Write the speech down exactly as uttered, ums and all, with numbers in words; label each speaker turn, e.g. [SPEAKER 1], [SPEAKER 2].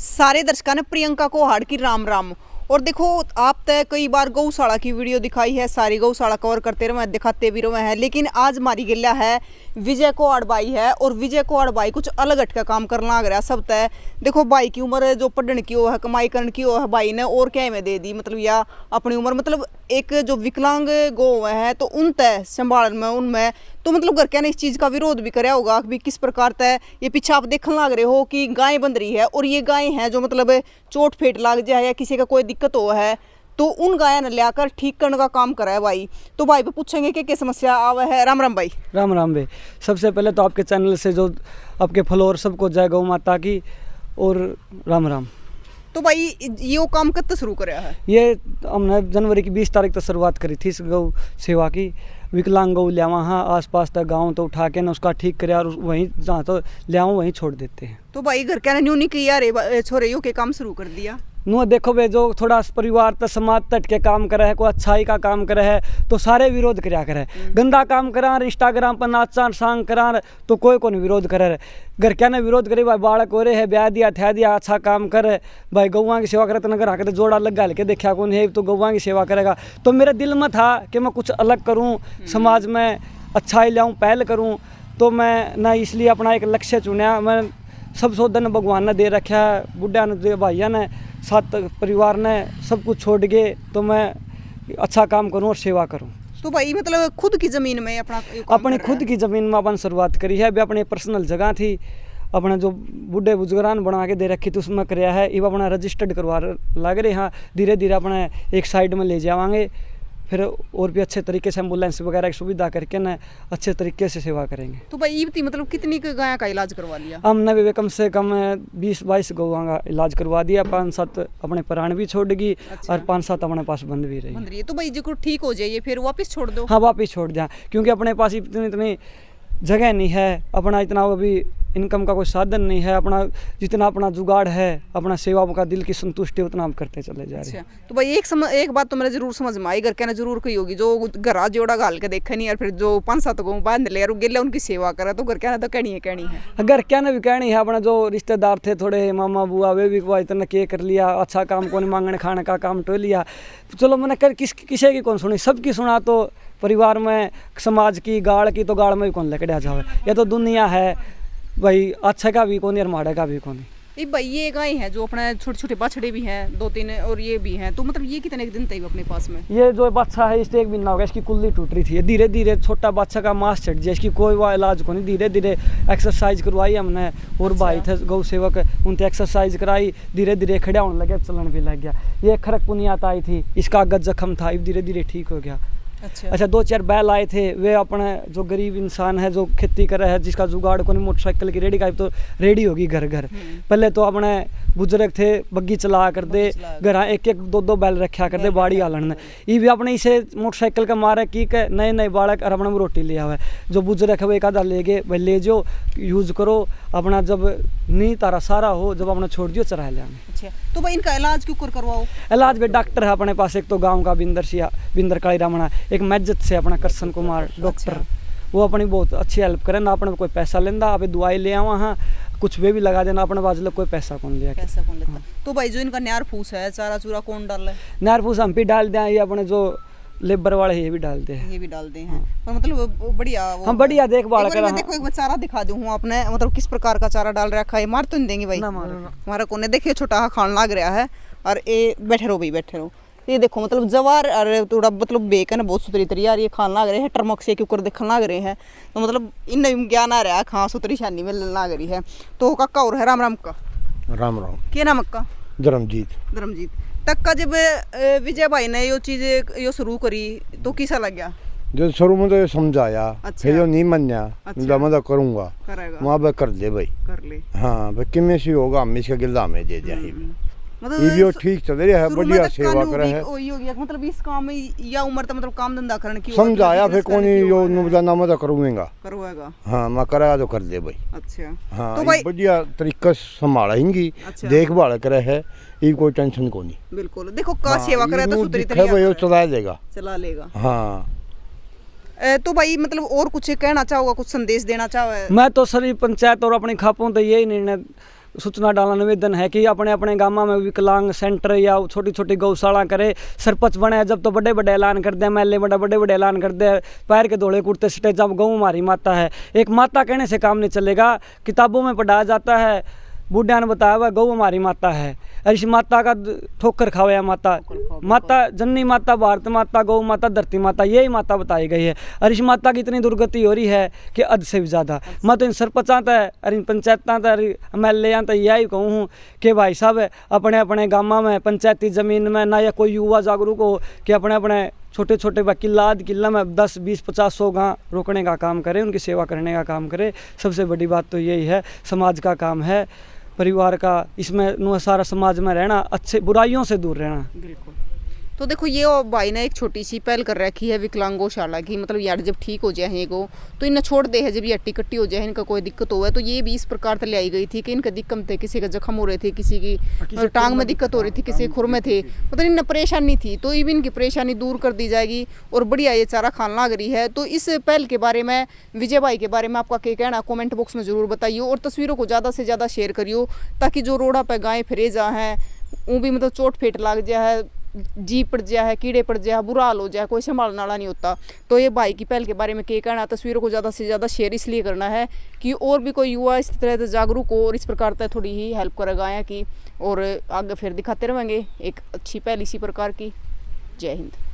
[SPEAKER 1] सारे दर्शकों ने प्रियंका कोहाड़ की राम राम। और देखो आप तय कई बार गौशाला की वीडियो दिखाई है, सारी गौशाला कवर करते रहे दिखाते भी रहे हैं, लेकिन आज हमारी गिल्ला है विजय कोहाड़ बाई है। और विजय कोहाड़ बाई कुछ अलग हट का काम करना लग रहा है सब तय। देखो बाई की उम्र जो पढ़ने की हो है, कमाई करने की हो है, बाई ने और क्या में दे दी, मतलब या अपनी उम्र मतलब एक जो विकलांग गौ है तो उन तय संभाल में उनमें तो मतलब घर के ने इस चीज़ का विरोध भी कराया होगा कि किस प्रकार तय ये पीछे आप देखने लग रहे हो कि गाय बन रही है। और ये गाय हैं जो मतलब चोट फेट लग जाए या किसी का कोई दिक्कत हो है तो उन गाय ने लाकर ठीक करने का काम करा है भाई। तो भाई पे पूछेंगे कि क्या समस्या आवा है। राम राम भाई।
[SPEAKER 2] राम राम भाई। सबसे पहले तो आपके चैनल से जो आपके फॉलोअर सबको जय गौ माता की और राम राम।
[SPEAKER 1] तो भाई ये काम कब शुरू कराया है?
[SPEAKER 2] ये हमने जनवरी की बीस तारीख तक शुरुआत करी थी इस गौ सेवा की। विकलांग गौ लिया वहाँ आस पास तक गाँव तो उठा के ना उसका ठीक करे और वहीं जहाँ तो लिया वहीं छोड़ देते हैं।
[SPEAKER 1] तो भाई घर क्या न्यू नहीं किया रे छोरे के काम शुरू कर दिया।
[SPEAKER 2] नो देखो भाई जो थोड़ा परिवार तक समाज तट के काम करे है, कोई अच्छाई का काम करे है तो सारे विरोध कराया करे। गंदा काम करा इंस्टाग्राम पर नाचा सांग करा तो कोई को नहीं विरोध करे। घर क्या ने विरोध करे भाई बालक हो रहे है ब्याह दिया था दिया अच्छा काम करे भाई गौवा की सेवा करे तो नगर आकर जोड़ा लगा लेके देखा कौन है तो गौवा की सेवा करेगा। तो मेरे दिल में था कि मैं कुछ अलग करूँ, समाज में अच्छाई लाऊँ, पहल करूँ। तो मैं ना इसलिए अपना एक लक्ष्य चुना। मैं सब सौदन भगवान ने दे रखा है, बुढ़िया ने दे भाइया ने साथ परिवार ने सब कुछ छोड़ के तो मैं अच्छा काम करूं और सेवा करूं।
[SPEAKER 1] तो भाई मतलब खुद की ज़मीन में अपना
[SPEAKER 2] अपनी खुद की ज़मीन में अपन शुरुआत करी है। अभी अपनी पर्सनल जगह थी अपना जो बुढ़े बुजुर्गान बना के दे रखी थी उसमें कराया है। ये अपना रजिस्टर्ड करवा लग रहे हैं, धीरे धीरे अपने एक साइड में ले जावांगे फिर और भी अच्छे तरीके से एम्बुलेंस वगैरह की सुविधा करके ना अच्छे तरीके से सेवा करेंगे।
[SPEAKER 1] तो भाई ये मतलब कितनी गाय का इलाज करवा लिया?
[SPEAKER 2] हमने भी कम से कम बीस बाईस गौओं का इलाज करवा दिया। पाँच सात अपने प्राण भी छोड़ गई। अच्छा। और पाँच सात अपने पास बंद भी रही,
[SPEAKER 1] बंद रही है। तो भाई जो ठीक हो जाइए फिर वापस छोड़ दो?
[SPEAKER 2] हाँ वापस छोड़ जाए क्योंकि अपने पास इतनी इतनी जगह नहीं है, अपना इतना अभी इनकम का कोई साधन नहीं है। अपना जितना अपना जुगाड़ है अपना सेवा का दिल की संतुष्टि उतना हम करते चले जा रहे हैं।
[SPEAKER 1] अच्छा। तो भाई एक समझ एक बात तो मेरे जरूर समझ में आई, घर कहना जरूर कही होगी जो घर जोड़ा घाल के देखा नहीं और फिर जो पाँच सात को बांध ले और गिले उनकी सेवा करे तो घर कहना तो कहनी है कहनी है
[SPEAKER 2] घर कहना भी कहनी है। अपना जो रिश्तेदार थे थोड़े मामा बुआ वे भी इतना के कर लिया, अच्छा काम कौन मांगने खाने का काम टो लिया। चलो मैंने कर किस किसी की कौन सुनी, सबकी सुना तो परिवार में समाज की गाड़ की तो गाड़ में भी कौन लेके जावे। ये तो दुनिया है भाई, अच्छा का भी कौन और माड़े का भी कौन।
[SPEAKER 1] ये भाई ये गाय है जो अपने छोटे छोटे बाछड़े भी हैं दो तीन और ये भी हैं, तो मतलब ये कितने दिन तक अपने पास में?
[SPEAKER 2] ये जो बाच्छा है इससे एक महीना हो गया, इसकी कुल्ली टूट रही थी। धीरे धीरे छोटा बाच्छा का मांस चढ़ गया, इसकी कोई वो इलाज को नहीं। धीरे धीरे एक्सरसाइज करवाई हमने और भाई थे गौ सेवक उनसे एक्सरसाइज कराई, धीरे धीरे खड़ा होने लगे, चलन भी लग गया। ये खरक पुनियात आई थी, इसका अगत जख्म था, धीरे धीरे ठीक हो गया। अच्छा अच्छा दो चार बैल आए थे, वे अपने जो गरीब इंसान है जो खेती कर रहा है जिसका जुगाड़ को नहीं, मोटरसाइकिल की रेडी का तो रेडी होगी घर घर। पहले तो अपने बुजुर्ग थे बग्गी चला कर दे, घर एक एक दो दो बैल रखा कर दे बाड़ी आलन ने। ये भी अपने इसे मोटरसाइकिल का मारे की के नए नए बालक और अपने रोटी लिया हुआ है। जो बुजुर्ग है वो एक आधा ले गए भाई ले जाओ यूज़ करो, अपना जब नहीं तारा सारा हो जब अपना छोड़ दियो चरा लिया।
[SPEAKER 1] अच्छा तो भाई इनका इलाज क्यों करवाओ?
[SPEAKER 2] इलाज भी डॉक्टर है अपने पास, एक तो गाँव का बिंदर सिया बिंदर काली रामणा, एक मैजत से अपना कृष्ण कुमार डॉक्टर। अच्छा। वो अपनी बहुत अच्छी हेल्प करे ना, अपने कोई पैसा लेंदा, आप दवाई ले आवा हाँ कुछ वे भी लगा देना अपने बाजू कोई पैसा कौन लिया
[SPEAKER 1] पैसा कौन लेता। हाँ। तो भाई जो इनका न्यार फूस है चारा चूरा कौन डाल है?
[SPEAKER 2] न्यार फूस हम भी डाल दें, ये अपने जो लेबर वाले ये भी डालते हैं,
[SPEAKER 1] ये भी डालते हैं। हाँ। पर मतलब बढ़िया
[SPEAKER 2] हम बढ़िया देखभाल कर।
[SPEAKER 1] मैं देखो एक चारा दिखा दूं आपने, मतलब किस प्रकार का चारा डाल रखा है। मार तो नहीं देंगे भाई? हमारा कोने देखिए छोटा खान लग रहा है और ये बैठे रहो भाई बैठे रहो। ये देखो मतलब जवार और थोड़ा मतलब बेकन बहुत सुतरी तरी यार ये खान लग रहे हैं, टर्मक से क्यों देखने लग रहे हैं। तो मतलब इन ज्ञान आ रहा है खां सुतरी शानी में लग रही है। तो काका और है राम राम का।
[SPEAKER 3] राम राम।
[SPEAKER 1] क्या नाम का?
[SPEAKER 3] धर्मजीत।
[SPEAKER 1] धर्मजीत तक का जब विजय भाई ने यो चीज यो शुरू करी तो किसा लग गया?
[SPEAKER 3] जो शुरू में तो ये समझाया। अच्छा। फिर यो नहीं मन्या। अच्छा। मैं तो करूँगा वहाँ पे कर ले भाई कर ले। हाँ भाई किमें से होगा हम इसका गिल्ला में दे जाए मतलब ये भी ठीक चल रही है, बढ़िया सेवा करे है। ओ यो गया मतलब इस काम में या उम्र तक मतलब काम धंधा करने की समझाया फिर कौन यो नुबजाना मैं तो करूँगा करवाएगा। हाँ मैं कराया तो कर दे भाई। अच्छा हाँ तो भाई बढ़िया तरीका से संभालेंगी। अच्छा। देखभाल करे है, ये कोई टेंशन को नहीं। बिल्कुल देखो का सेवा करे तो सुतरी तरीके चला लेगा चला लेगा। हाँ
[SPEAKER 1] तो भाई मतलब और कुछ कहना चाहोगा, कुछ संदेश देना चाहो?
[SPEAKER 2] मैं तो सभी पंचायत और अपनी खापों तो यही निर्णय सूचना डालना निवेदन है कि अपने अपने गाँव में विकलांग सेंटर या छोटी छोटी गौशाला करे। सरपंच बने जब तो बड़े बड़े ऐलान कर दे, एम एल ए बड़ा बड़े बड़े ऐलान कर दे, पैर के दौड़े कुर्ते सिटे, जब गौ हमारी माता है। एक माता कहने से काम नहीं चलेगा। किताबों में पढ़ाया जाता है, बुढ़िया ने बताया हुआ गौ हमारी माता है, और इस माता का ठोकर खावे माता, माता जननी माता, भारत माता, गौ माता, धरती माता, यही माता बताई गई है। और इस माता की इतनी दुर्गति हो रही है कि हद से भी ज़्यादा। मैं तो इन सरपंचां और इन पंचायतों एम एल ए तो यही कहूँ हूँ कि भाई साहब अपने अपने गाँव में पंचायती ज़मीन में ना या कोई युवा जागरूक हो कि अपने अपने छोटे छोटे किला आध किला में दस बीस पचास सौ गाँव रोकने का काम करें, उनकी सेवा करने का काम करें। सबसे बड़ी बात तो यही है, समाज का काम है, परिवार का, इसमें सारा समाज में रहना, अच्छे बुराइयों से दूर रहना।
[SPEAKER 1] बिल्कुल। तो देखो ये भाई ने एक छोटी सी पहल कर रखी है विकलांग गौशाला की, मतलब यार जब ठीक हो जाए गो तो इन्हें छोड़ दे है, जब ये हट्टी कट्टी हो जाए, इनका कोई दिक्कत हो है तो ये भी इस प्रकार से ले आई गई थी कि इनका दिक्कत थे, किसी का जख्म हो रहे थे, किसी की किसी टांग में दिक्कत हो रही थी, किसी खुर में थे, मतलब इन्हें परेशानी थी, तो ये भी इनकी परेशानी दूर कर दी जाएगी और बढ़िया ये चारा खान लग रही है। तो इस पहल के बारे में, विजय भाई के बारे में आपका क्या कहना, कॉमेंट बॉक्स में जरूर बताइए और तस्वीरों को ज़्यादा से ज़्यादा शेयर करियो ताकि जो रोड़ा पर गाय फिरे जा है वो भी मतलब चोट फेट लग जाए, जी पड़ जाए है, कीड़े पड़ जाए, बुरा हाल हो जाए, कोई संभालने वाला नहीं होता। तो ये भाई की पहल के बारे में क्या कहना, तस्वीरों को ज़्यादा से ज़्यादा शेयर इसलिए करना है कि और भी कोई युवा इस तरह से जागरूक हो और इस प्रकार से थोड़ी ही हेल्प करेगा आया की, और आगे फिर दिखाते रहेंगे एक अच्छी पहल इसी प्रकार की। जय हिंद।